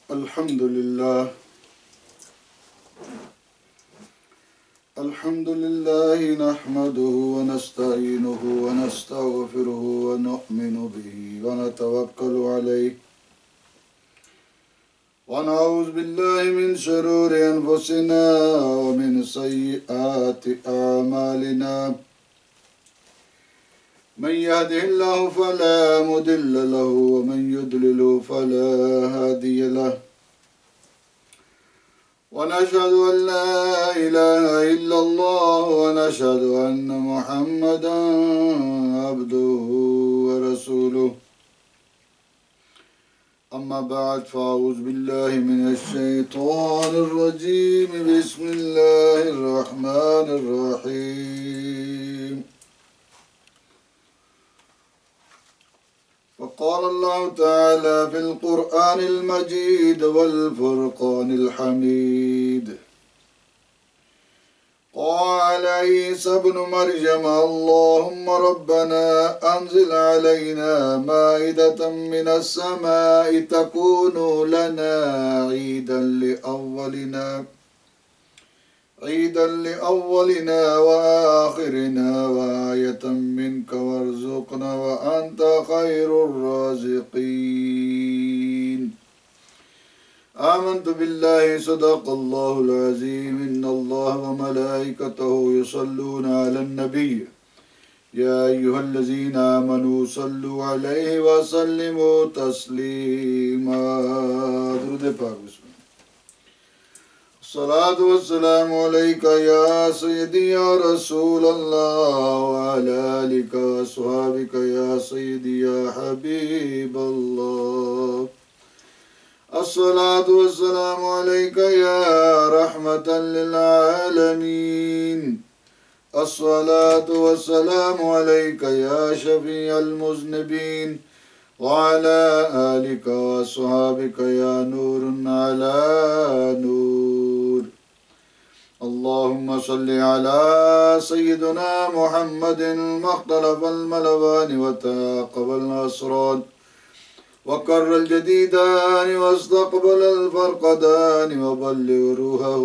الحمد لله نحمده ونستعينه ونستغفره ونؤمن به ونتوكل عليه ونعوذ بالله من شرور أنفسنا ومن سيئات أعمالنا من يهده الله فلا مضل له ومن يضلل فلا هادي له ونشهد أن لا إله إلا الله ونشهد أن محمدا عبده ورسوله أما بعد فأعوذ بالله من الشيطان الرجيم بسم الله الرحمن الرحيم وقال الله تعالى في القرآن المجيد والفرقان الحميد قال عيسى ابن مريم اللهم ربنا أنزل علينا مائدة من السماء تكون لنا عيدا لأولنا وآخرنا وآية منك وارزقنا وأنت خير الرازقين آمنت بالله صدق الله العظيم إن الله وملائكته يصلون على النبي يا أيها الذين آمنوا صلوا عليه وسلموا تسليما درود پاک بسم اللہ الصلاة والسلام عليك يا سيدي يا رسول الله وعلى آلك وأصحابك يا سيدي يا حبيب الله الصلاة والسلام عليك يا رحمة للعالمين الصلاة والسلام عليك يا شفيع المذنبين وعلى آلك وأصحابك يا نور على نور اللهم صل على سيدنا محمد المختلف الملوان وتعاقب الأسرار وكر الجديدان واستقبل الفرقدان وبلغ روحه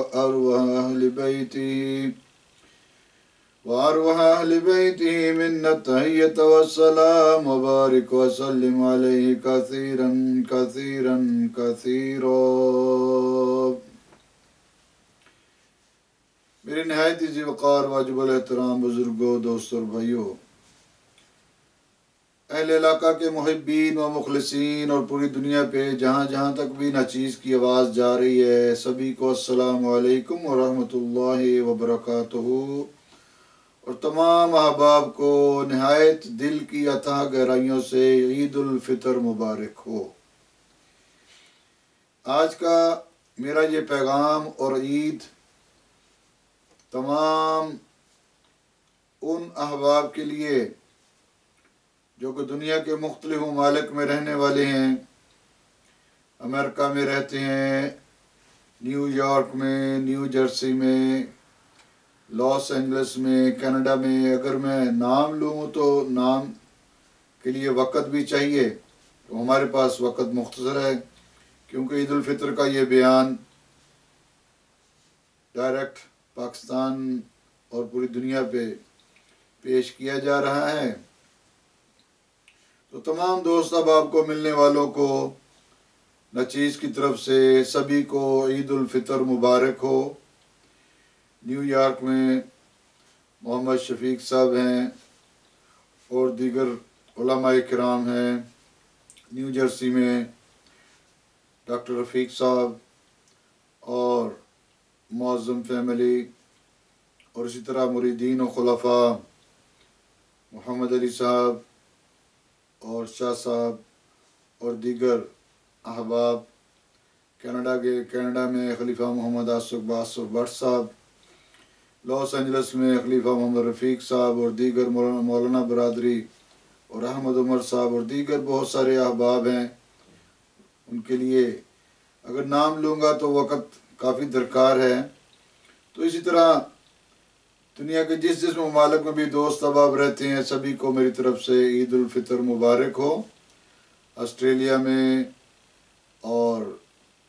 وأرواح أهل بيته منا التحية والسلام وبارك وسلم عليه كثيرا كثيرا كثيرا میرے نہایت ذی وقار واجب الاحترام بزرگوں دوستوں اور بھائیوں، اہل علاقہ کے محبین و مخلصین اور پوری دنیا پہ جہاں جہاں تک بھی ناچیز کی آواز جا رہی ہے، سبھی کو السلام علیکم ورحمۃ اللہ وبرکاتہ، اور تمام احباب کو نہایت دل کی اتھاہ گہرائیوں سے عید الفطر مبارک ہو۔ آج کا میرا یہ پیغام اور عید تمام ان احباب کے لیے جو کہ دنیا کے مختلف ممالک میں رہنے والے ہیں، امریکہ میں رہتے ہیں، نیو یارک میں، نیو جرسی میں، لاس اینجلس میں، کینیڈا میں۔ اگر میں نام لوں تو نام کے لیے وقت بھی چاہیے، تو ہمارے پاس وقت مختصر ہے کیونکہ عید الفطر کا یہ بیان ڈائریکٹ پاکستان اور پوری دنیا پہ پیش کیا جا رہا ہے۔ تو تمام دوست احباب کو، ملنے والوں کو ناچیز کی طرف سے سبھی کو عید الفطر مبارک ہو۔ نیو یارک میں محمد شفیق صاحب ہیں اور دیگر علماء کرام ہیں، نیو جرسی میں ڈاکٹر رفیق صاحب اور معظم فیملی، اور اسی طرح مریدین و خلفاء محمد علی صاحب اور شاہ صاحب اور دیگر احباب، کینیڈا میں خلیفہ محمد آصف بٹ صاحب، لاس اینجلس میں خلیفہ محمد رفیق صاحب اور دیگر مولانا برادری اور احمد عمر صاحب اور دیگر بہت سارے احباب ہیں۔ ان کے لیے اگر نام لوں گا تو وقت کافی درکار ہے۔ تو اسی طرح دنیا کے جس ممالک میں بھی دوست احباب رہتے ہیں، سبھی کو میری طرف سے عید الفطر مبارک ہو۔ آسٹریلیا میں اور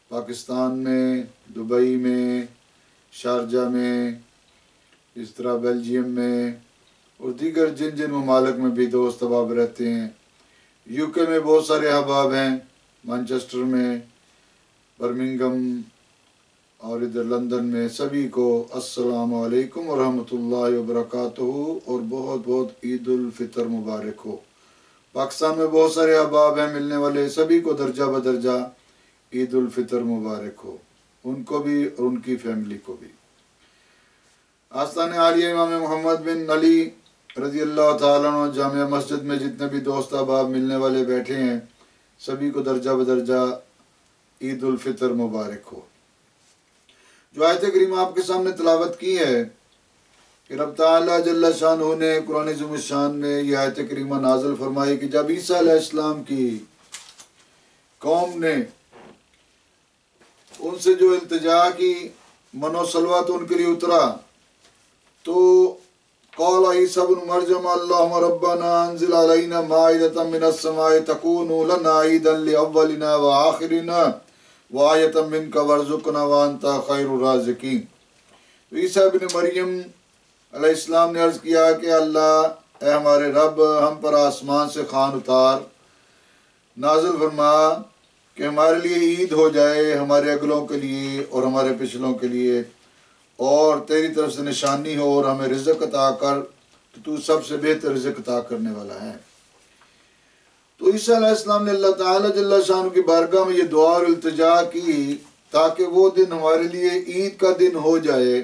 پاکستان میں، دبئی میں، شارجہ میں، اس طرح بیلجیم میں اور دیگر جن جن ممالک میں بھی دوست احباب رہتے ہیں. یو کے میں بہت سارے احباب ہیں، مانچسٹر میں، برمنگم اور ادھر لندن میں. سبھی کو السلام علیکم ورحمۃ اللہ وبرکاتہ اور بہت بہت عید الفطر مبارک ہو. پاکستان میں بہت سارے احباب ہیں ملنے والے، سبھی کو درجہ بدرجہ عید الفطر مبارک ہو، ان کو بھی اور ان کی فیملی کو بھی. آستان عالیہ امام محمد بن علی رضی اللہ تعالیٰ عنہ جامعہ مسجد میں جتنے بھی دوست احباب ملنے والے بیٹھے ہیں، سبھی کو درجہ بدرجہ عید الفطر مبارک ہو. جو آیت کریمہ آپ کے سامنے تلاوت کی ہے کہ رب تعالیٰ جل شانہ نے قرآن عظیم الشان میں یہ آیت کریمہ نازل فرمائی کہ جب عیسیٰ علیہ السلام کی قوم نے ان سے جو التجا کی، منو سلوہ تو ان کے لیے اترا، تو قال عیسیٰ ابن مریم اللہم ربنا انزل علینا مائدۃ من السماء تکون لنا عیدا لاولنا وآخرنا وآیۃ منک وارزقنا وانت خیر الرازقین. عیسیٰ ابن مریم علیہ السلام نے عرض کیا کہ اللہ اے ہمارے رب، ہم پر آسمان سے خوان اتار، نازل فرما کہ ہمارے لیے عید ہو جائے، ہمارے اگلوں کے لیے اور ہمارے پچھلوں کے لیے، اور تیری طرف سے نشانی ہو اور ہمیں رزق عطا کر، تو سب سے بہتر رزق عطا کرنے والا ہے. تو عیسیٰ علیہ السلام نے اللہ تعالیٰ جل شانہ کی بارگاہ میں یہ دعا اور التجا کی تاکہ وہ دن ہمارے لیے عید کا دن ہو جائے.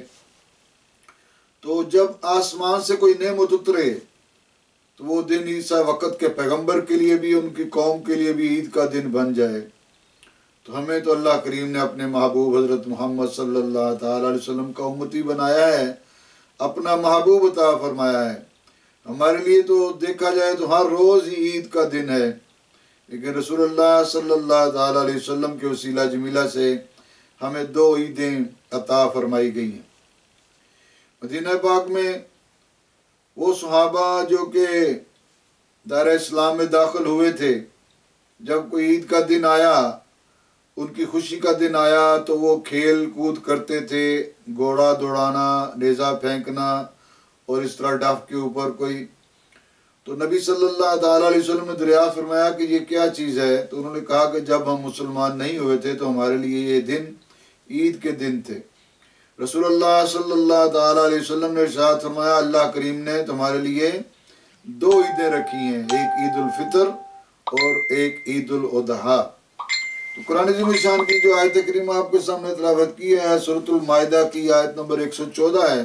تو جب آسمان سے کوئی نعمت اترے تو وہ دن عیسیٰ وقت کے پیغمبر کے لیے بھی، ان کی قوم کے لیے بھی عید کا دن بن جائے. تو ہمیں تو اللہ کریم نے اپنے محبوب حضرت محمد صلی اللہ تعالیٰ علیہ وسلم کا امتی بنایا ہے، اپنا محبوب عطا فرمایا ہے. ہمارے لیے تو دیکھا جائے تو ہر روز ہی عید کا دن ہے، لیکن رسول اللہ صلی اللہ تعالیٰ علیہ وسلم کے وسیلہ جمیلہ سے ہمیں 2 عیدیں عطا فرمائی گئی ہیں. مدینہ پاک میں وہ صحابہ جو کہ دائرہ اسلام میں داخل ہوئے تھے، جب کوئی عید کا دن آیا، ان کی خوشی کا دن آیا، تو وہ کھیل کود کرتے تھے، گھوڑا دوڑانا، نیزہ پھینکنا اور اس طرح ڈف کے اوپر کوئی. تو نبی صلی اللہ تعالیٰ علیہ وسلم نے دریافت فرمایا کہ یہ کیا چیز ہے؟ تو انہوں نے کہا کہ جب ہم مسلمان نہیں ہوئے تھے تو ہمارے لیے یہ دن عید کے دن تھے. رسول اللہ صلی اللہ تعالیٰ علیہ وسلم نے ارشاد فرمایا اللہ کریم نے تمہارے لیے 2 عیدیں رکھی ہیں، ایک عید الفطر اور ایک عید الاضحیٰ. تو قرآن عظیم الشان کی جو آیت کریمہ آپ کے سامنے تلاوت کی ہے، سورۃ المائدہ کی آیت نمبر 114 ہے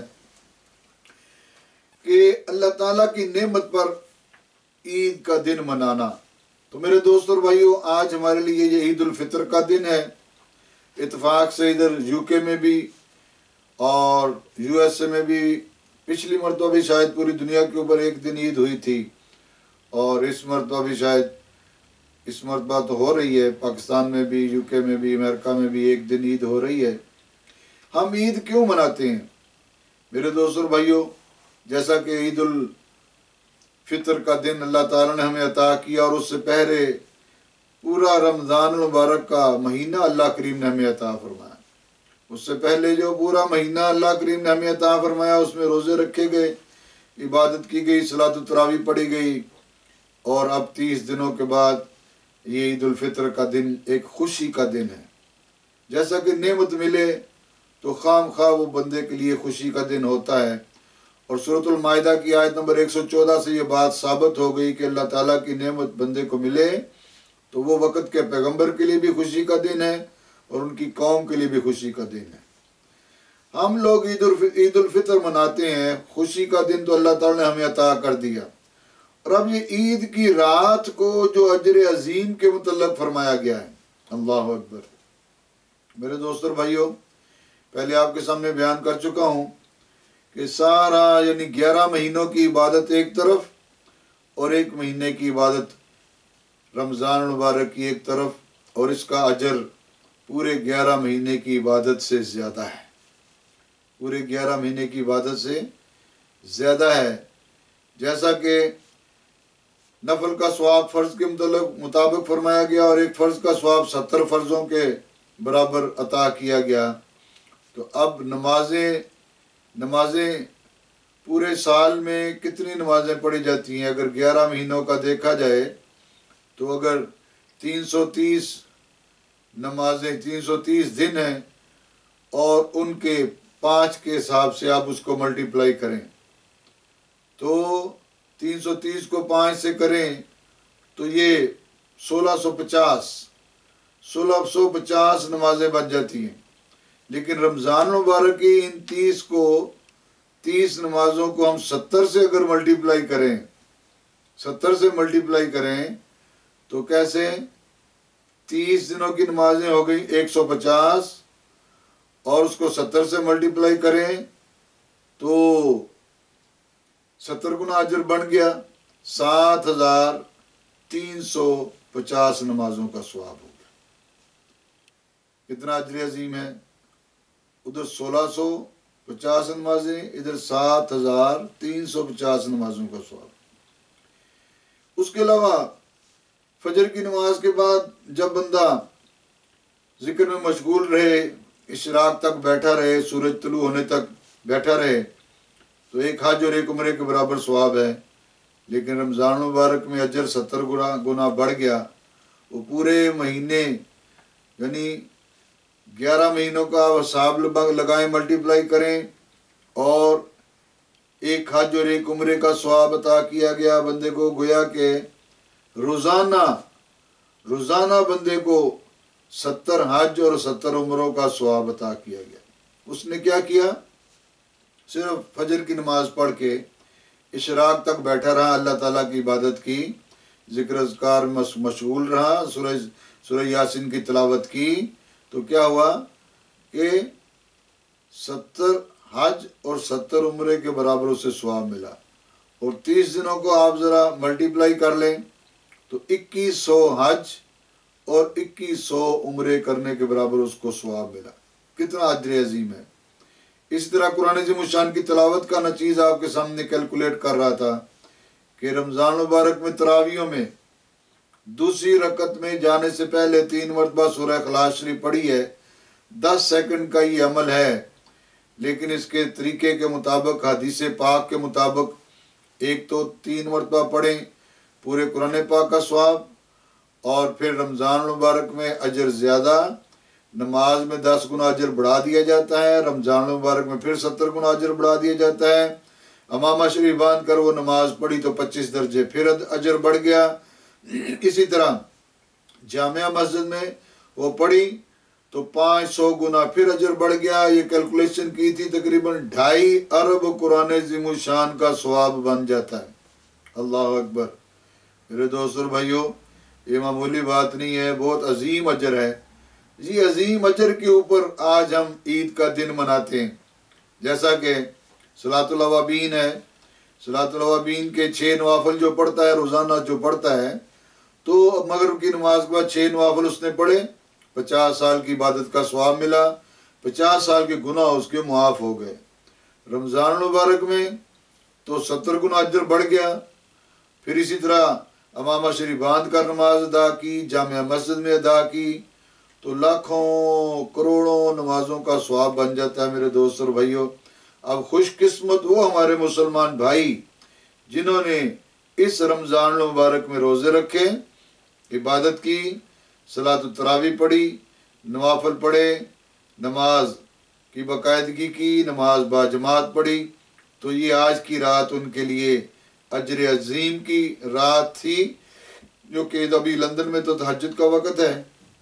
کہ اللہ تعالیٰ کی نعمت پر عید کا دن منانا. تو میرے دوست اور بھائیو، آج ہمارے لیے یہ عید الفطر کا دن ہے. اتفاق سے ادھر یو کے میں بھی اور یو ایس اے میں بھی پچھلی مرتبہ بھی شاید پوری دنیا کے اوپر ایک دن عید ہوئی تھی، اور اس مرتبہ بھی شاید اس مرتبہ تو ہو رہی ہے. پاکستان میں بھی، یو کے میں بھی، امریکہ میں بھی ایک دن عید ہو رہی ہے. ہم عید کیوں مناتے ہیں میرے دوست اور بھائیو؟ جیسا کہ عید الفطر کا دن اللہ تعالیٰ نے ہمیں عطا کیا، اور اس سے پہلے پورا رمضان المبارک کا مہینہ اللہ کریم نے ہمیں عطا فرمایا. اس سے پہلے جو پورا مہینہ اللہ کریم نے ہمیں عطا فرمایا، اس میں روزے رکھے گئے، عبادت کی گئی، صلاۃ التراویح پڑھی گئی، اور اب 30 دنوں کے بعد یہ عید الفطر کا دن ایک خوشی کا دن ہے. جیسا کہ نعمت ملے تو خام خواہ وہ بندے کے لیے خوشی کا دن ہوتا ہے. اور سورۃ المائدہ کی آیت نمبر 114 سے یہ بات ثابت ہو گئی کہ اللہ تعالیٰ کی نعمت بندے کو ملے تو وہ وقت کے پیغمبر کے لیے بھی خوشی کا دن ہے اور ان کی قوم کے لیے بھی خوشی کا دن ہے. ہم لوگ عید الفطر مناتے ہیں، خوشی کا دن تو اللہ تعالیٰ نے ہمیں عطا کر دیا. اور اب یہ عید کی رات کو جو اجر عظیم کے متعلق فرمایا گیا ہے، اللہ اکبر. میرے دوست اور بھائیو، پہلے آپ کے سامنے بیان کر چکا ہوں کہ سارا یعنی 11 مہینوں کی عبادت ایک طرف اور 1 مہینے کی عبادت رمضان المبارک کی ایک طرف، اور اس کا اجر پورے 11 مہینے کی عبادت سے زیادہ ہے. پورے 11 مہینے کی عبادت سے زیادہ ہے. جیسا کہ نفل کا ثواب فرض کے مطابق فرمایا گیا، اور ایک فرض کا ثواب 70 فرضوں کے برابر عطا کیا گیا۔ تو اب نمازیں پورے سال میں کتنی نمازیں پڑھی جاتی ہیں؟ اگر 11 مہینوں کا دیکھا جائے تو اگر 330 نمازیں 330 دن ہیں اور ان کے 5 کے حساب سے آپ اس کو ملٹیپلائی کریں تو 330 کو 5 سے کریں تو یہ 1650 نمازیں بن جاتی ہیں۔ لیکن رمضان مبارک کی ان 30 نمازوں کو ہم 70 سے اگر ملٹیپلائی کریں 70 سے ملٹیپلائی کریں تو کیسے؟ 30 دنوں کی نمازیں ہو گئی 150 اور اس کو 70 سے ملٹیپلائی کریں تو 70 گنا اجر بن گیا 7350 نمازوں کا ثواب ہو گیا۔ کتنا اجر عظیم ہے؟ ادھر 1650 نمازیں، ادھر 7350 نمازوں کا ثواب۔ اس کے علاوہ فجر کی نماز کے بعد جب بندہ ذکر میں مشغول رہے، اشراق تک بیٹھا رہے، سورج طلوع ہونے تک بیٹھا رہے تو ایک حج اور ایک عمرے کے برابر ثواب ہے۔ لیکن رمضان مبارک میں اجر 70 گنا بڑھ گیا۔ وہ پورے مہینے یعنی 11 مہینوں کا حساب لگائیں، ملٹیپلائی کریں اور ایک حج اور ایک عمرے کا ثواب عطا کیا گیا بندے کو، گویا کہ روزانہ بندے کو 70 حج اور 70 عمروں کا ثواب عطا کیا گیا۔ اس نے کیا کیا؟ صرف فجر کی نماز پڑھ کے اشراق تک بیٹھا رہا، اللہ تعالیٰ کی عبادت کی، ذکر اذکار مشغول رہا، سورہ یاسین کی تلاوت کی تو کیا ہوا کہ 70 حج اور 70 عمرے کے برابر اسے ثواب ملا۔ اور 30 دنوں کو آپ ذرا ملٹیپلائی کر لیں تو 2100 حج اور 2100 عمرے کرنے کے برابر اس کو ثواب ملا۔ کتنا اجر عظیم ہے۔ اس طرح قرآن عظیم الشان کی تلاوت کا نچیز آپ کے سامنے کیلکولیٹ کر رہا تھا کہ رمضان مبارک میں تراویحوں میں دوسری رکعت میں جانے سے پہلے 3 مرتبہ سورہ اخلاص شریف پڑھی ہے۔ 10 سیکنڈ کا یہ عمل ہے، لیکن اس کے طریقے کے مطابق، حدیث پاک کے مطابق، ایک تو 3 مرتبہ پڑھیں پورے قرآن پاک کا ثواب، اور پھر رمضان مبارک میں اجر زیادہ، نماز میں 10 گنا اجر بڑھا دیا جاتا ہے، رمضان مبارک میں پھر 70 گنا اجر بڑھا دیا جاتا ہے۔ امامہ شریف باندھ کر وہ نماز پڑھی تو 25 درجے پھر اجر بڑھ گیا۔ اسی طرح جامعہ مسجد میں وہ پڑھی تو 500 گنا پھر اجر بڑھ گیا۔ یہ کیلکولیشن کی تھی تقریباً 2.5 ارب قرآن عظیم الشان کا ثواب بن جاتا ہے۔ اللہ اکبر۔ میرے دوستوں اور بھائیوں، یہ معمولی بات نہیں ہے، بہت عظیم اجر ہے۔ جی عظیم اجر کے اوپر آج ہم عید کا دن مناتے ہیں، جیسا کہ صلاۃ الاوابین ہے۔ صلاۃ الاوابین کے 6 نوافل جو پڑھتا ہے روزانہ، جو پڑھتا ہے تو مغرب کی نماز کے بعد 6 نوافل اس نے پڑھے، 50 سال کی عبادت کا ثواب ملا، 50 سال کے گناہ اس کے معاف ہو گئے۔ رمضان مبارک میں تو 70 گنا اجر بڑھ گیا۔ پھر اسی طرح امامہ شریف باندھ کر نماز ادا کی، جامعہ مسجد میں ادا کی تو لاکھوں کروڑوں نمازوں کا ثواب بن جاتا ہے۔ میرے دوست اور بھائیوں، اب خوش قسمت وہ ہمارے مسلمان بھائی جنہوں نے اس رمضان مبارک میں روزے رکھے، عبادت کی، صلاۃ التراویح پڑھی، نوافل پڑھے، نماز کی باقاعدگی کی، نماز باجماعت پڑھی، تو یہ آج کی رات ان کے لیے اجر عظیم کی رات تھی، جو کہ ابھی لندن میں تو تہجد کا وقت ہے،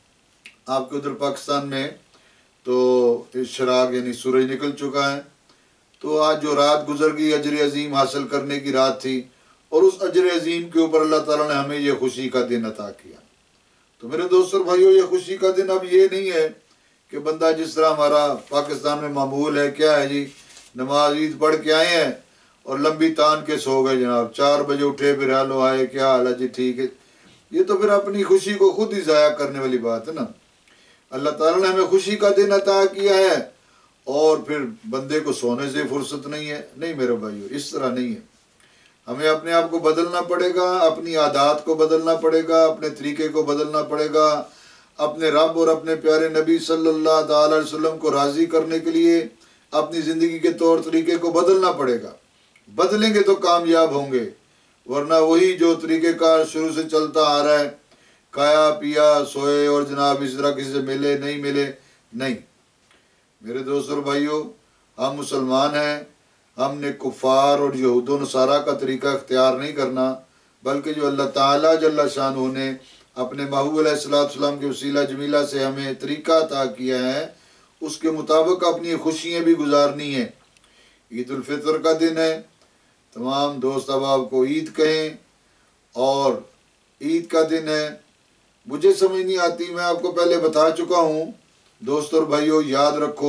آپ کے ادھر پاکستان میں تو اشراق یعنی سورج نکل چکا ہے۔ تو آج جو رات گزر گئی اجر عظیم حاصل کرنے کی رات تھی، اور اس اجر عظیم کے اوپر اللہ تعالیٰ نے ہمیں یہ خوشی کا دن عطا کیا۔ تو میرے دوستوں بھائیوں، یہ خوشی کا دن اب یہ نہیں ہے کہ بندہ جس طرح ہمارا پاکستان میں معمول ہے، کیا ہے جی، نماز عید پڑھ کے آئے ہیں اور لمبی تان کے سو گئے جناب، 4 بجے اٹھے پھر ہلو آئے، کیا حال ہے جی، ٹھیک ہے۔ یہ تو پھر اپنی خوشی کو خود ہی ضائع کرنے والی بات ہے نا۔ اللہ تعالیٰ نے ہمیں خوشی کا دن عطا کیا ہے اور پھر بندے کو سونے سے فرصت نہیں ہے۔ نہیں میرے بھائیو، اس طرح نہیں ہے۔ ہمیں اپنے آپ کو بدلنا پڑے گا، اپنی عادات کو بدلنا پڑے گا، اپنے طریقے کو بدلنا پڑے گا، اپنے رب اور اپنے پیارے نبی صلی اللہ تعالی علیہ وسلم کو راضی کرنے کے لیے اپنی زندگی کے طور طریقے کو بدلنا پڑے گا۔ بدلیں گے تو کامیاب ہوں گے، ورنہ وہی جو طریقہ کار شروع سے چلتا آ رہا ہے، کھایا پیا سوئے اور جناب اس طرح کسی سے ملے نہیں۔ میرے دوست اور بھائیوں، ہم مسلمان ہیں، ہم نے کفار اور یہود و نصارہ کا طریقہ اختیار نہیں کرنا، بلکہ جو اللہ تعالیٰ جل شانہ نے اپنے محبوب علیہ السلام کے وسیلہ جمیلہ سے ہمیں طریقہ عطا کیا ہے، اس کے مطابق اپنی خوشیاں بھی گزارنی ہیں۔ عید الفطر کا دن ہے، تمام دوست احباب کو عید کہیں، اور عید کا دن ہے۔ مجھے سمجھ نہیں آتی، میں آپ کو پہلے بتا چکا ہوں، دوست اور بھائیوں یاد رکھو،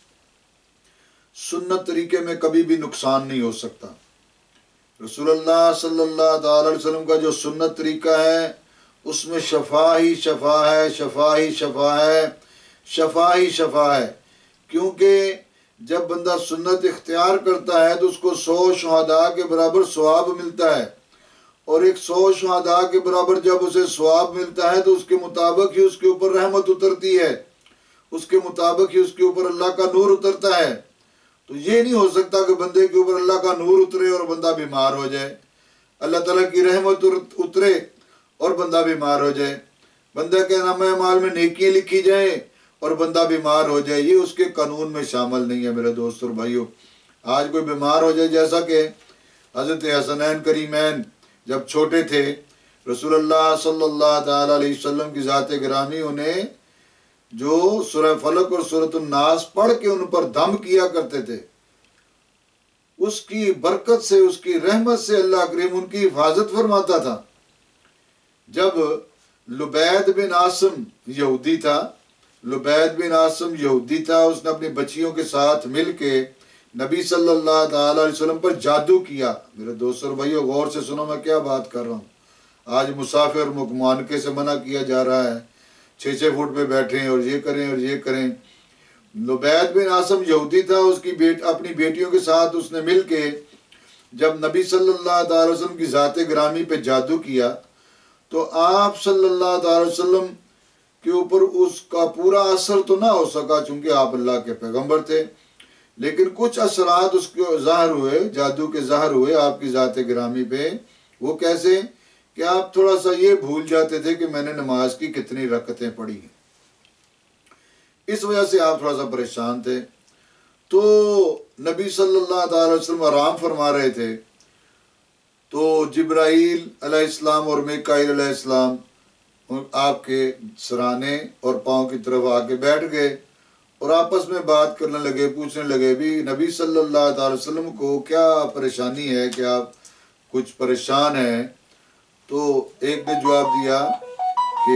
سنت طریقے میں کبھی بھی نقصان نہیں ہو سکتا۔ رسول اللہ صلی اللہ تعالی علیہ وسلم کا جو سنت طریقہ ہے، اس میں شفا ہی شفا ہے، شفا ہی شفا ہے، شفا ہی شفا ہے۔ کیونکہ جب بندہ سنت اختیار کرتا ہے تو اس کو 100 شہداء کے برابر ثواب ملتا ہے، اور ایک 100 شہداء کے برابر جب اسے ثواب ملتا ہے تو اس کے مطابق ہی اس کے اوپر رحمت اترتی ہے، اس کے مطابق ہی اس کے اوپر اللہ کا نور اترتا ہے۔ تو یہ نہیں ہو سکتا کہ بندے کے اوپر اللہ کا نور اترے اور بندہ بیمار ہو جائے، اللہ تعالیٰ کی رحمت اترے اور بندہ بیمار ہو جائے، بندہ کے نامہ اعمال میں نیکیاں لکھی جائیں اور بندہ بیمار ہو جائے، یہ اس کے قانون میں شامل نہیں ہے۔ میرے دوست اور بھائیوں، آج کوئی بیمار ہو جائے، جیسا کہ حضرت حسنین کریمین جب چھوٹے تھے، رسول اللہ صلی اللہ تعالی علیہ وسلم کی ذات گرامی انہیں جو سورہ فلق اور سورۃ الناس پڑھ کے ان پر دم کیا کرتے تھے، اس کی برکت سے، اس کی رحمت سے اللہ کریم ان کی حفاظت فرماتا تھا۔ جب لبید بن عاصم یہودی تھا، اس نے اپنی بچیوں کے ساتھ مل کے نبی صلی اللہ تعالی علیہ وسلم پر جادو کیا۔ میرے دوستوں اور بھائیوں غور سے سنو، میں کیا بات کر رہا ہوں۔ آج مسافر معانقے سے منع کیا جا رہا ہے، 6 فٹ پہ بیٹھیں اور یہ کریں اور یہ کریں۔ لبید بن عاصم یہودی تھا، اس کی اپنی بیٹیوں کے ساتھ اس نے مل کے جب نبی صلی اللہ تعالی وسلم کی ذات گرامی پہ جادو کیا تو آپ صلی اللہ تعالی وسلم کے اوپر اس کا پورا اثر تو نہ ہو سکا، چونکہ آپ اللہ کے پیغمبر تھے، لیکن کچھ اثرات اس کے ظاہر ہوئے، جادو کے ظاہر ہوئے آپ کی ذات گرامی پہ۔ وہ کیسے کہ آپ تھوڑا سا یہ بھول جاتے تھے کہ میں نے نماز کی کتنی رکعتیں پڑھی ہیں، اس وجہ سے آپ تھوڑا سا پریشان تھے۔ تو نبی صلی اللہ تعالی وسلم آرام فرما رہے تھے، تو جبرائیل علیہ السلام اور میکائیل علیہ السلام آپ کے سرانے اور پاؤں کی طرف آ کے بیٹھ گئے اور آپس میں بات کرنے لگے، پوچھنے لگے بھی نبی صلی اللہ تعالی وسلم کو کیا پریشانی ہے، کہ آپ کچھ پریشان ہیں؟ تو ایک نے جواب دیا کہ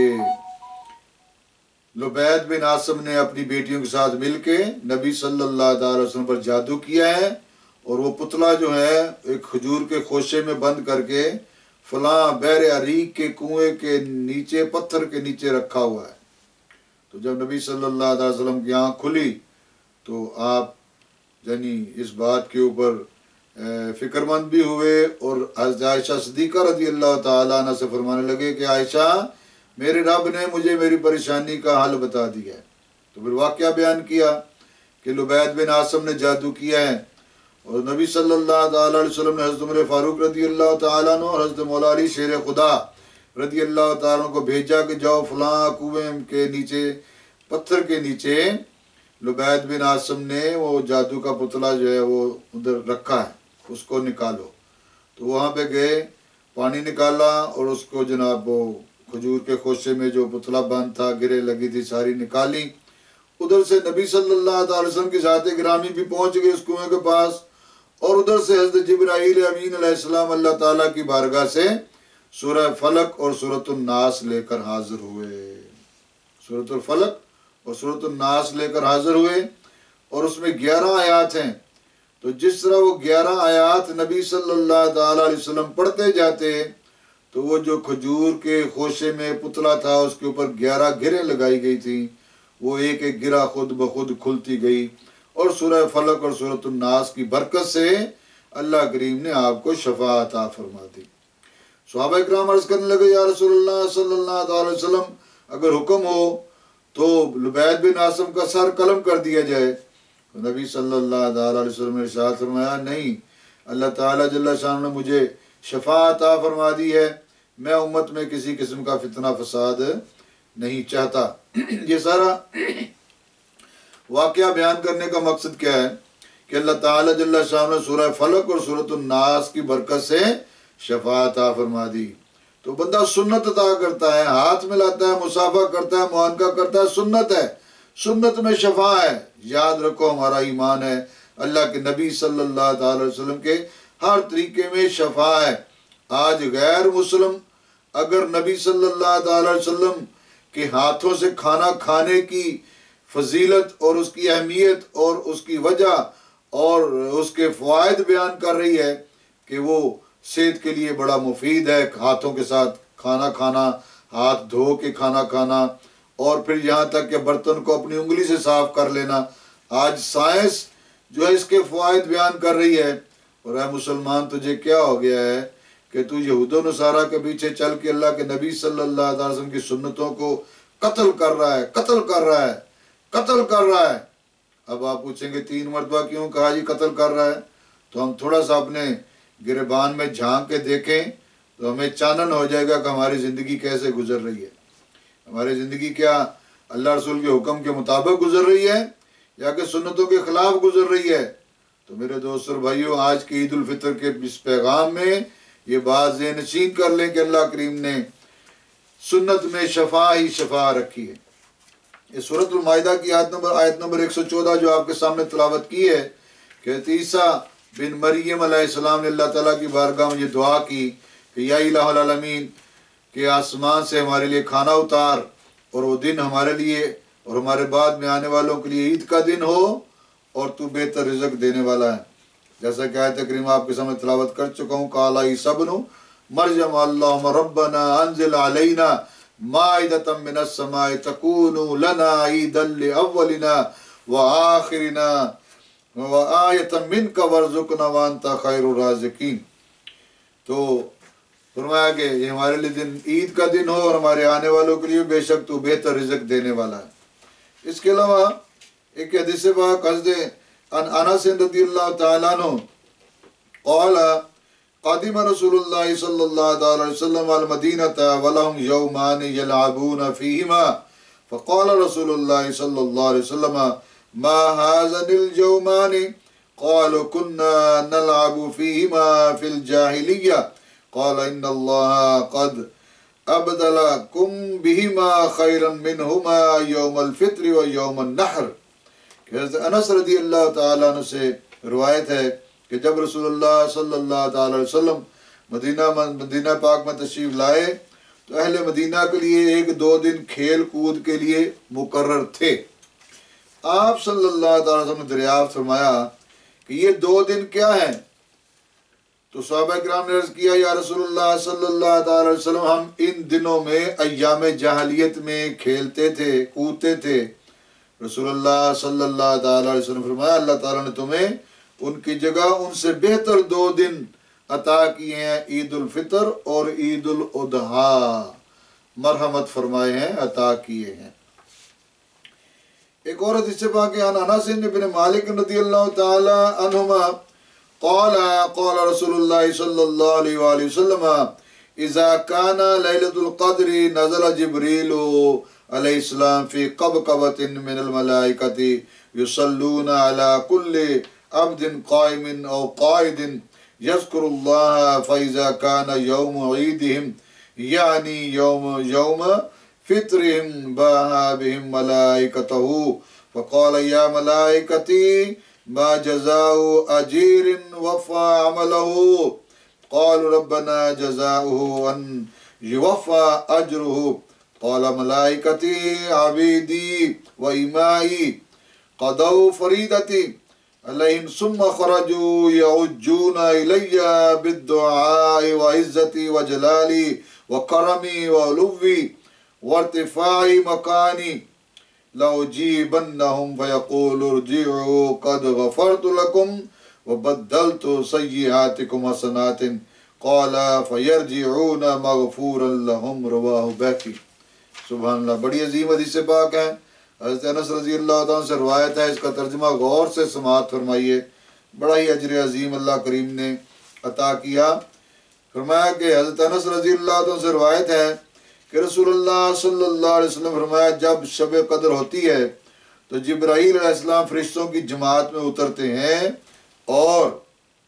لبید بن عاصم نے اپنی بیٹیوں کے ساتھ مل کے نبی صلی اللہ تعالی وسلم پر جادو کیا ہے، اور وہ پتلا جو ہے ایک کھجور کے خوشے میں بند کر کے فلاں بحر عریق کے کنویں کے نیچے پتھر کے نیچے رکھا ہوا ہے۔ تو جب نبی صلی اللہ علیہ وسلم کی آنکھ کھلی تو آپ یعنی اس بات کے اوپر فکر مند بھی ہوئے، اور حضرت عائشہ صدیقہ رضی اللہ تعالیٰ عنہ سے فرمانے لگے کہ عائشہ، میرے رب نے مجھے میری پریشانی کا حل بتا دیا ہے۔ تو پھر واقعہ بیان کیا کہ لبید بن عاصم نے جادو کیا ہے، اور نبی صلی اللہ تعالیٰ علیہ وسلم نے حضرت عمر فاروق رضی اللہ تعالیٰ عنہ اور حضرت مولا علی شیر خدا رضی اللہ تعالیٰ عنہ کو بھیجا کہ جاؤ فلاں کنویں کے نیچے پتھر کے نیچے لبید بن عاصم نے وہ جادو کا پتلا جو ہے وہ ادھر رکھا ہے، اس کو نکالو۔ تو وہاں پہ گئے، پانی نکالا اور اس کو جناب وہ کھجور کے خوشے میں جو پتلا بند تھا، گرے لگی تھی، ساری نکالی۔ ادھر سے نبی صلی اللہ تعالی وسلم کی ذات گرامی بھی پہنچ گئے اس کنویں کے پاس، اور ادھر سے حضرت جبرائیل امین علیہ السلام اللہ تعالیٰ کی بارگاہ سے سورہ فلق اور سورۃ الناس لے کر حاضر ہوئے، سورۃ الفلق اور سورۃ الناس لے کر حاضر ہوئے، اور اس میں 11 آیات ہیں۔ تو جس طرح وہ 11 آیات نبی صلی اللہ تعالیٰ علیہ وسلم پڑھتے جاتے تو وہ جو کھجور کے خوشے میں پتلا تھا اس کے اوپر 11 گریں لگائی گئی تھیں، وہ ایک ایک گرہ خود بخود کھلتی گئی، اور سورہ فلق اور سورۃ الناس کی برکت سے اللہ کریم نے آپ کو شفا عطا فرما دی۔ صحابہ اکرام عرض کرنے لگے، یا رسول اللہ صلی اللہ تعالی وسلم، اگر حکم ہو تو لبید بن عاصم کا سر قلم کر دیا جائے. تو نبی صلی اللہ تعالیٰ علیہ وسلم نے ارشاد فرمایا نہیں، اللہ تعالیٰ جل شانہ نے مجھے شفاعت عطا فرما دی ہے، میں امت میں کسی قسم کا فتنہ فساد نہیں چاہتا. یہ سارا واقعہ بیان کرنے کا مقصد کیا ہے کہ اللہ تعالیٰ جل شانہ نے سورہ فلق اور سورۃ الناس کی برکت سے شفاعت عطا فرما دی. تو بندہ سنت عطا کرتا ہے، ہاتھ ملاتا ہے، مصافحہ کرتا ہے، معانقہ کرتا ہے، سنت ہے، سنت میں شفا ہے. یاد رکھو ہمارا ایمان ہے اللہ کے نبی صلی اللہ تعالی وسلم کے ہر طریقے میں شفا ہے. آج غیر مسلم اگر نبی صلی اللہ تعالی وسلم کے ہاتھوں سے کھانا کھانے کی فضیلت اور اس کی اہمیت اور اس کی وجہ اور اس کے فوائد بیان کر رہی ہے کہ وہ صحت کے لیے بڑا مفید ہے، ہاتھوں کے ساتھ کھانا کھانا، ہاتھ دھو کے کھانا کھانا، اور پھر یہاں تک کہ برتن کو اپنی انگلی سے صاف کر لینا. آج سائنس جو ہے اس کے فوائد بیان کر رہی ہے. اور اے مسلمان تجھے کیا ہو گیا ہے کہ تو یہود و نصارہ کے پیچھے چل کے اللہ کے نبی صلی اللہ علیہ وسلم کی سنتوں کو قتل کر رہا ہے، قتل کر رہا ہے، قتل کر رہا ہے. اب آپ پوچھیں گے 3 مرتبہ کیوں کہا جی قتل کر رہا ہے؟ تو ہم تھوڑا سا اپنے گریبان میں جھانک کے دیکھیں تو ہمیں چانن ہو جائے گا کہ ہماری زندگی کیسے گزر رہی ہے. ہماری زندگی کیا اللہ رسول کے حکم کے مطابق گزر رہی ہے یا کہ سنتوں کے خلاف گزر رہی ہے؟ تو میرے دوست اور بھائیوں، آج کی عید الفطر کے اس پیغام میں یہ بات ذہن نشین کر لیں کہ اللہ کریم نے سنت میں شفا ہی شفا رکھی ہے. یہ سورۃ المائدہ کی آیت نمبر 114 جو آپ کے سامنے تلاوت کی ہے کہ عیسیٰ بن مریم علیہ السلام نے اللہ تعالیٰ کی بارگاہ میں یہ دعا کی کہ یا الہ العالمین کہ آسمان سے ہمارے لیے کھانا اتار اور وہ دن ہمارے لیے اور ہمارے بعد میں آنے والوں کے لیے عید کا دن ہو اور تو بہتر رزق دینے والا ہے. جیسا کہ آیت کریمہ آپ کے سامنے تلاوت کر چکا ہوں، قال عیسیٰ ابن مریم اللہم ربنا انزل علینا مائدۃ من السماء تکون لنا عیدا لاولنا وآخرنا وآیۃ منک وارزقنا وانت خیر الرازقین. تو فرمایا کہ یہ ہمارے لیے دن عید کا دن ہو اور ہمارے آنے والوں کے لیے بے شک تو بہتر رزق دینے والا ہے. اس کے علاوہ ایک حدیث پاک حضرت انس رضی اللہ تعالیٰ عنہ قال قدم رسول اللہ صلی اللہ علیہ وسلم المدینۃ ولہم یومان یلعبون فیہما فقال رسول اللہ صلی اللہ علیہ وسلم ما هذان اليومان قالوا كنا نلعب فيهما في الجاهلية قال إن الله قد أبدلكم بهما خيرا منهما يوم الفطر ويوم النحر. کہ حضرت انس رضی اللہ تعالیٰ عنہ سے روایت ہے کہ جب رسول اللہ صلی اللہ تعالیٰ علیہ وسلم مدینہ پاک میں تشریف لائے تو اہل مدینہ کے لیے 1-2 دن کھیل کود کے لیے مقرر تھے. آپ صلی اللہ تعالیٰ وسلم نے دریافت فرمایا کہ یہ 2 دن کیا ہیں؟ تو صحابہ کرام نے عرض کیا یا رسول اللہ صلی اللہ تعالیٰ وسلم ہم ان دنوں میں ایام جاہلیت میں کھیلتے تھے، کودتے تھے. رسول اللہ صلی اللہ تعالیٰ علیہ وسلم فرمایا اللہ تعالیٰ نے تمہیں ان کی جگہ ان سے بہتر 2 دن عطا کیے ہیں، عید الفطر اور عید الاضحیٰ، مرحمت فرمائے ہیں، عطا کیے ہیں. ایک اور حدیث پاک ہے انس بن مالک رضی اللہ تعالی عنہما قال قال رسول اللہ صلی اللہ علیہ وآلہ وسلم اذا كان ليلة القدر نزل جبريل علیہ السلام فی قبقبۃ من الملائکۃ یصلون علی کل عبد قائم او قائد یذکر اللہ فاذا كان یوم عیدہم یعنی یوم فطرهم باها بهم ملائكته فقال يا ملائكتي ما جزاء أجير وفى عمله قالوا ربنا جزاؤه أن يوفى أجره قال ملائكتي عبيدي وإمائي قضوا فريدتي عليهم ثم خرجوا يعجون إلي بالدعاء وعزتي وجلالي وكرمي وعلوي وارتفاع مکانی لأجیبنہم فیقول ارجعوا قد غفرت لکم وبدلت سیئاتکم حسنات قال فیرجعون مغفورا لهم رواہ بیہقی. सुभान अल्लाह। बड़ी अजीम हदीस पाक है, हज़रत अनस रज़ी अल्लाह तआला से रवायत है, इसका तर्जुमा गौर से समाअत फरमाइए। बड़ा ही अजर अजीम अल्लाह करीम ने अता किया। फरमाया कि हज़रत अनस रज़ी अल्लाह तआला से रवायत है कि रसूलुल्लाह सल्लल्लाहु अलैहि वसल्लम फरमाया, जब शब कदर होती है तो जिब्राईल अलैहिस्सलाम फरिश्तों की जमात में उतरते हैं और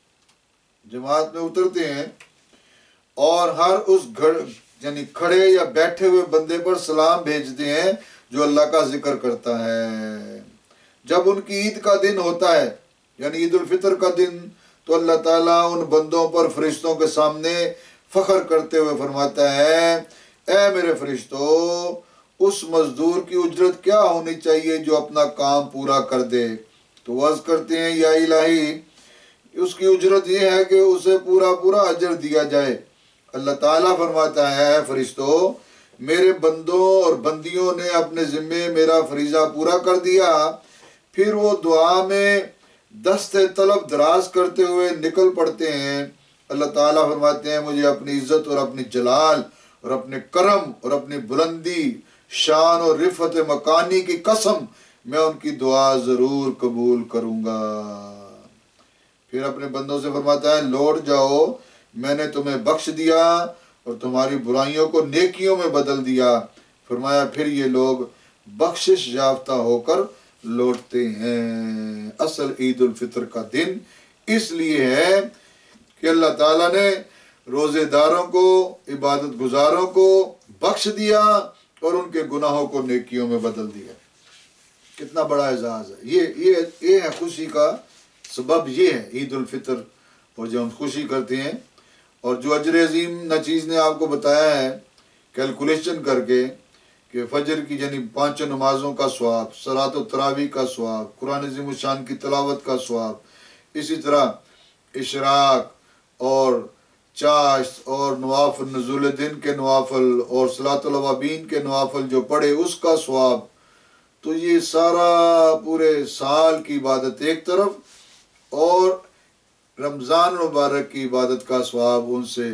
हर उस यानी खड़े या बैठे हुए बंदे पर सलाम भेजते हैं जो अल्लाह का जिक्र करता है। जब उनकी ईद का दिन होता है यानी ईद उल फितर का दिन, तो अल्लाह ताला उन बंदों पर फरिश्तों के सामने फख्र करते हुए फरमाता है, ऐ मेरे फरिश्तों, उस मजदूर की उजरत क्या होनी चाहिए जो अपना काम पूरा कर दे। तो अर्ज़ करते हैं, या इलाही, उसकी उजरत ये है कि उसे पूरा पूरा अजर दिया जाए। अल्लाह ताला फरमाता है, फरिश्तों, मेरे बंदों और बंदियों ने अपने ज़िम्मे मेरा फरीज़ा पूरा कर दिया। फिर वो दुआ में दस्ते तलब दराज करते हुए निकल पड़ते हैं। अल्लाह ताला फरमाते हैं, मुझे अपनी इज़्ज़त और अपनी जलाल और अपने करम और अपनी बुलंदी शान और रिफ़त मकानी की कसम, मैं उनकी दुआ ज़रूर कबूल करूँगा। फिर अपने बंदों से फरमाता है, लौट जाओ, मैंने तुम्हें बख्श दिया और तुम्हारी बुराइयों को नेकियों में बदल दिया। फरमाया, फिर ये लोग बख्शिश याफ्ता होकर लौटते हैं। असल ईद उल फितर का दिन इसलिए है कि अल्लाह ताला ने रोज़ेदारों को, इबादत गुजारों को बख्श दिया और उनके गुनाहों को नेकियों में बदल दिया। कितना बड़ा एजाज़ है। ये है खुशी का सबब, ये है ईद उल फितर। और जो हम खुशी करते हैं और जो अजर अजीम नचीज़ ने आपको बताया है कैलकुलेशन करके कि फजर की यानी 5 नमाज़ों का स्वाब, सलात व तरावी का स्वाब, कुरान अज़ीम शान की तिलावत का स्वाब, इसी तरह इशराक और चाश और नवाफिल, नज़ुल दिन के नवाफिल और सलातुल अवाबीन के नवाफिल जो पढ़े उसका स्वाब। तो ये सारा पूरे साल की इबादत एक तरफ और रमज़ान मुबारक की इबादत का स्वाब उनसे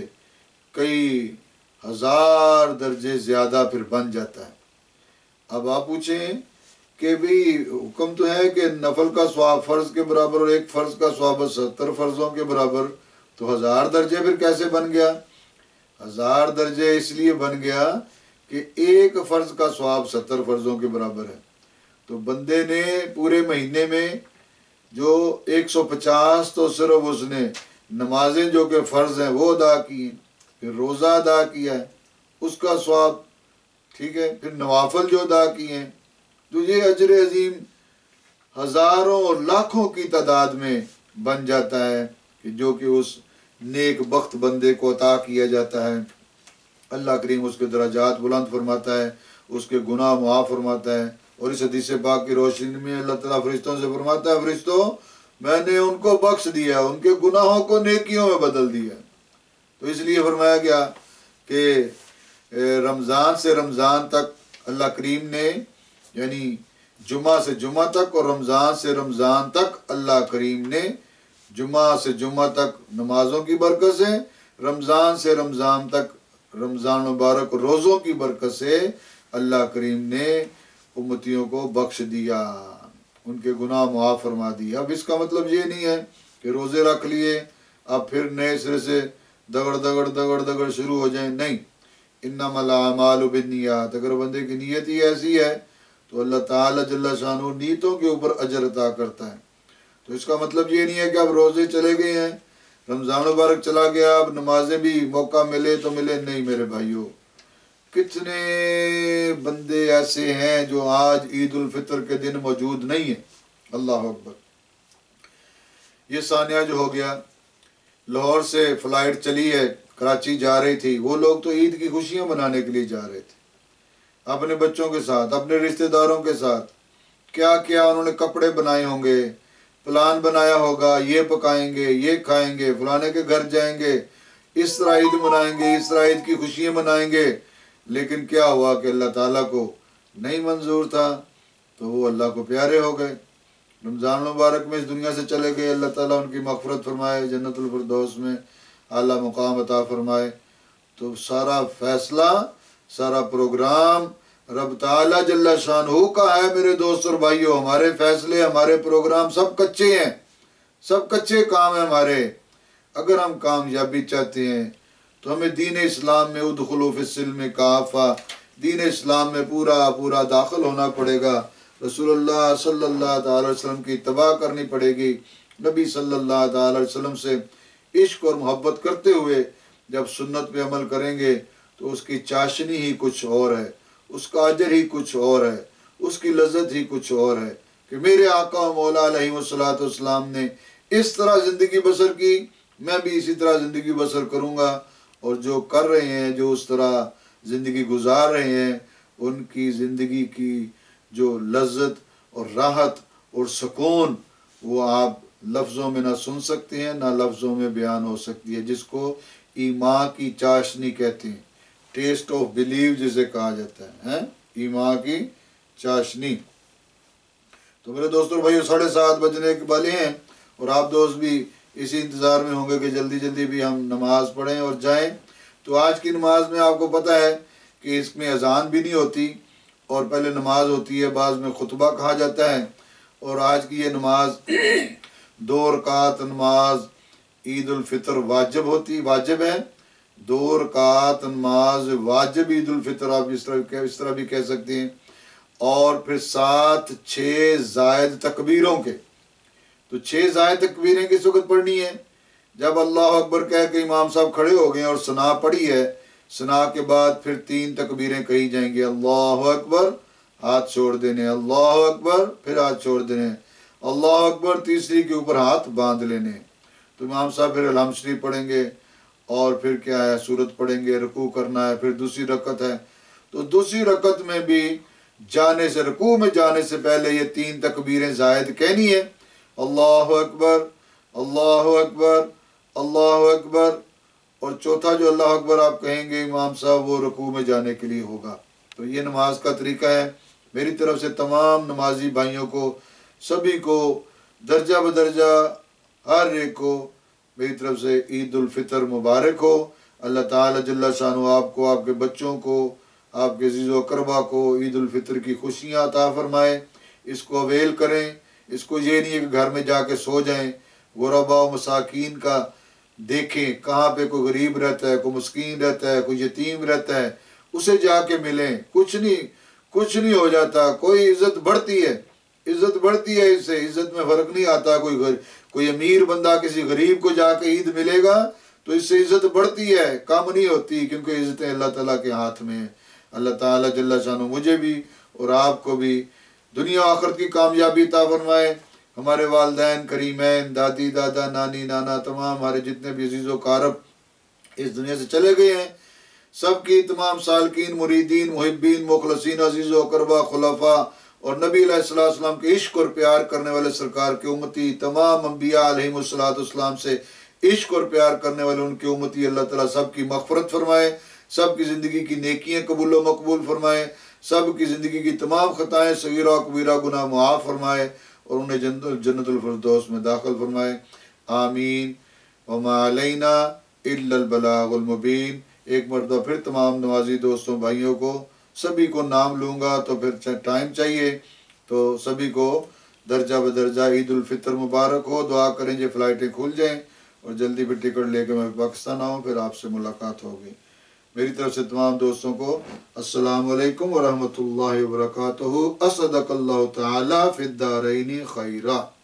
कई हज़ार दर्जे ज़्यादा फिर बन जाता है। अब आप पूछें कि भाई हुक्म तो है कि नफल का स्वाब फ़र्ज़ के बराबर और एक फ़र्ज़ का स्वाब 70 फ़र्ज़ों के बराबर, तो 1000 दर्जे फिर कैसे बन गया? 1000 दर्जे इसलिए बन गया कि एक फ़र्ज़ का स्वाब 70 फ़र्ज़ों के बराबर है। तो बंदे ने पूरे महीने में जो 150 तो सिर्फ उसने नमाजें जो कि फ़र्ज़ हैं वो अदा की, फिर रोज़ा अदा किया है उसका स्वाब, ठीक है, फिर नवाफिल जो अदा किए हैं, तो ये अजर अजीम हज़ारों और लाखों की तादाद में बन जाता है कि जो कि उस नेक बख्त बंदे को अता किया जाता है। अल्लाह करीम उसके दराजात बुलंद फरमाता है, उसके गुनाह मुआफ़ फरमाता है। और इस हदीस पाक की रोशनी में अल्लाह ताला फरिश्तों से फरमाता है, फरिश्तों, मैंने उनको बख्श दिया, उनके गुनाहों को नेकियों में बदल दिया। तो इसलिए फरमाया गया कि रमज़ान से रमज़ान तक अल्लाह करीम ने, यानी जुमा से जुमा तक और रमज़ान से रमज़ान तक अल्लाह करीम ने, जुमा से जुमा तक नमाज़ों की बरकत से, रमज़ान से रमज़ान तक रमज़ान मुबारक रोज़ों की बरकत से अल्लाह करीम ने उम्मतियों को बख्श दिया, उनके गुनाह मुआफ़ फरमा दिए। अब इसका मतलब ये नहीं है कि रोज़े रख लिए अब फिर नए सिरे से दगड़ शुरू हो जाए, नहीं। इन्नमल अमालु बिन्नियात, अगर बंदे की नीयत ही ऐसी है तो अल्लाह ताला जल्ला शानहू नीयतों के ऊपर अजर अता करता है। तो इसका मतलब ये नहीं है कि अब रोज़े चले गए हैं, रमज़ान मुबारक चला गया, अब नमाजें भी मौका मिले तो मिले, नहीं मेरे भाइयों। कितने बंदे ऐसे हैं जो आज ईद उल फितर के दिन मौजूद नहीं है। अल्लाह अकबर। ये सानिया जो हो गया, लाहौर से फ़्लाइट चली है, कराची जा रही थी, वो लोग तो ईद की खुशियां मनाने के लिए जा रहे थे अपने बच्चों के साथ, अपने रिश्तेदारों के साथ। क्या क्या उन्होंने कपड़े बनाए होंगे, प्लान बनाया होगा, ये पकाएंगे, ये खाएंगे, फलाने के घर जाएंगे, इस तरह ईद मनाएंगे, इस तरह ईद की खुशियां मनाएंगे। लेकिन क्या हुआ कि अल्लाह ताला को नहीं मंजूर था, तो वो अल्लाह को प्यारे हो गए। रमज़ान मुबारक में इस दुनिया से चले गए, अल्लाह ताला उनकी मग़फ़िरत फरमाए, जन्नतुल फ़िरदौस में आला मुक़ाम अता फरमाए। तो सारा फ़ैसला, सारा प्रोग्राम رب تعالیٰ جل شانہ کا ہے میرے دوست اور بھائیوں۔ ہمارے فیصلے، ہمارے پروگرام سب کچے ہیں، سب کچے کام ہیں ہمارے۔ اگر ہم کامیابی چاہتے ہیں تو ہمیں دین اسلام میں ادخلوا فی السلم کافہ، دین اسلام میں پورا داخل ہونا پڑے گا۔ رسول اللہ صلی اللہ تعالی وسلم کی اتباع کرنی پڑے گی۔ نبی صلی اللہ تعالی وسلم سے عشق اور محبت کرتے ہوئے جب سنت پہ عمل کریں گے تو اس کی چاشنی ہی کچھ اور ہے، اس کا اجر ہی کچھ اور ہے، اس کی لذت ہی کچھ اور ہے کہ میرے آقا و مولا علیہ والسلام نے اس طرح زندگی بسر کی، میں بھی اسی طرح زندگی بسر کروں گا۔ اور جو کر رہے ہیں، جو اس طرح زندگی گزار رہے ہیں، ان کی زندگی کی جو لذت اور راحت اور سکون وہ آپ لفظوں میں نہ سن سکتے ہیں، نہ لفظوں میں بیان ہو سکتی ہے، جس کو ایمان کی چاشنی کہتے ہیں، ٹیسٹ آف بلیو جسے کہا جاتا ہے، ایمان کی چاشنی۔ تو میرے دوستوں بھائیو 7:30 بجنے کے والے ہیں، اور آپ دوست بھی اسی انتظار میں ہوں گے کہ جلدی جلدی بھی ہم نماز پڑھیں اور جائیں۔ تو آج کی نماز میں آپ کو پتہ ہے کہ اس میں اذان بھی نہیں ہوتی اور پہلے نماز ہوتی ہے، بعض میں خطبہ کہا جاتا ہے۔ اور آج کی یہ نماز 2 رکعت نماز عید الفطر واجب ہے، 2 رکعت نماز واجب عید الفطر آپ اس طرح بھی کہہ سکتے ہیں، اور پھر ساتھ 6 زائد تکبیروں کے۔ تو 6 زائد تکبیریں کس وقت پڑھنی ہے؟ جب اللہ اکبر کہہ کے امام صاحب کھڑے ہو گئے اور ثنا پڑھی ہے، ثنا کے بعد پھر 3 تکبیریں کہی جائیں گی، اللہ اکبر، ہاتھ چھوڑ دینے، اللہ اکبر، پھر ہاتھ چھوڑ دینے، اللہ اکبر، تیسری کے اوپر ہاتھ باندھ لینے۔ تو امام صاحب پھر الحمد شریف پڑھیں گے، اور پھر کیا ہے، سورت پڑھیں گے، رکوع کرنا ہے، پھر دوسری رکعت ہے۔ تو دوسری رکعت میں بھی جانے سے، رکوع میں جانے سے پہلے یہ 3 تکبیریں زائد کہنی ہے، اللہ اکبر، اللہ اکبر، اللہ اکبر، اور چوتھا جو اللہ اکبر آپ کہیں گے امام صاحب وہ رکوع میں جانے کے لیے ہوگا۔ تو یہ نماز کا طریقہ ہے۔ میری طرف سے تمام نمازی بھائیوں کو، سبھی کو درجہ بدرجہ ہر ایک کو میری طرف سے عید الفطر مبارک ہو۔ اللہ تعالیٰ جل شانہ آپ کو، آپ کے بچوں کو، آپ کے عزیز و اقربا کو عید الفطر کی خوشیاں عطا فرمائے۔ اس کو اویل کریں، اس کو یہ نہیں ہے کہ گھر میں جا کے سو جائیں، غربا و مساکین کا دیکھیں، کہاں پہ کوئی غریب رہتا ہے، کوئی مسکین رہتا ہے، کوئی یتیم رہتا ہے، اسے جا کے ملیں۔ کچھ نہیں ہو جاتا، کوئی عزت بڑھتی ہے، عزت بڑھتی ہے، اس سے عزت میں فرق نہیں آتا۔ کوئی امیر بندہ کسی غریب کو جا کے عید ملے گا تو اس سے عزت بڑھتی ہے، کم نہیں ہوتی، کیونکہ عزتیں اللہ تعالیٰ کے ہاتھ میں ہیں۔ اللہ تعالیٰ جل شانہ مجھے بھی اور آپ کو بھی دنیا و آخرت کی کامیابی عطا فرمائے۔ ہمارے والدین کریمین، دادی دادا، نانی نانا، تمام ہمارے جتنے بھی عزیز و اقارب اس دنیا سے چلے گئے ہیں، سب کی تمام سالکین، مریدین، محبین، مخلصین، عزیز و اقربا، خلفاء اور نبی علیہ السلام کے عشق اور پیار کرنے والے سرکار کے امتی، تمام انبیاء علیہم السلام سے عشق اور پیار کرنے والے ان کے امتی، اللہ تعالیٰ سب کی مغفرت فرمائے، سب کی زندگی کی نیکیاں قبول و مقبول فرمائے، سب کی زندگی کی تمام خطائیں صغیرہ و کبیرہ گناہ معاف فرمائے، اور انہیں جنت الفردوس میں داخل فرمائے، آمین۔ وما علینا الا البلاغ المبین۔ ایک مرتبہ پھر تمام نوازی دوستوں بھائیوں کو، سبھی کو نام لوں گا تو پھر ٹائم چاہیے، تو سبھی کو درجہ بدرجہ عید الفطر مبارک ہو۔ دعا کریں جی فلائٹیں کھل جائیں اور جلدی پھر ٹکٹ لے کے میں پاکستان آؤں، پھر آپ سے ملاقات ہوگی۔ میری طرف سے تمام دوستوں کو السلام علیکم ورحمۃ اللہ وبرکاتہ۔ اصدق اللہ تعالی فی الدارین خیرہ۔